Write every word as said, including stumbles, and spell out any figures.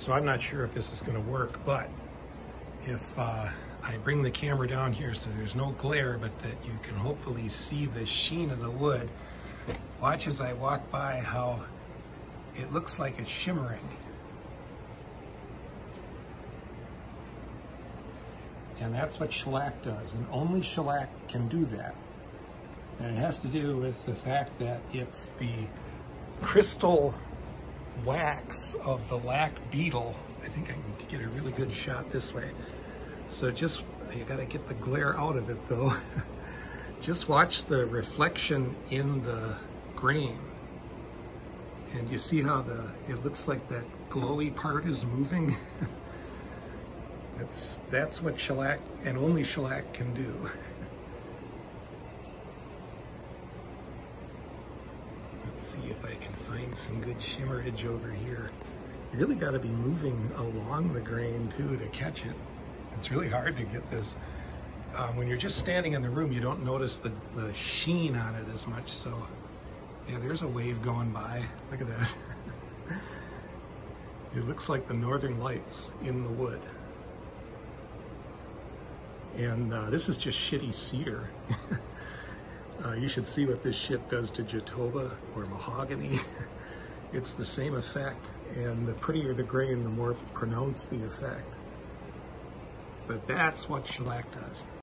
So I'm not sure if this is going to work, but if uh, I bring the camera down here so there's no glare, but that you can hopefully see the sheen of the wood, watch as I walk by how it looks like it's shimmering. And that's what shellac does, and only shellac can do that. And it has to do with the fact that it's the crystal wax of the lac beetle. I think I need to get a really good shot this way. So just, you gotta get the glare out of it though. Just watch the reflection in the grain. And you see how the, it looks like that glowy part is moving? That's, that's what shellac, and only shellac, can do. Let's see if I can find some good shimmerage over here. You really got to be moving along the grain too to catch it. It's really hard to get this. Um, when you're just standing in the room, you don't notice the, the sheen on it as much. So yeah, there's a wave going by. Look at that. It looks like the northern lights in the wood. And uh, this is just shitty cedar. uh, you should see what this shit does to jatoba or mahogany. It's the same effect, and the prettier the grain, the more pronounced the effect. But that's what shellac does.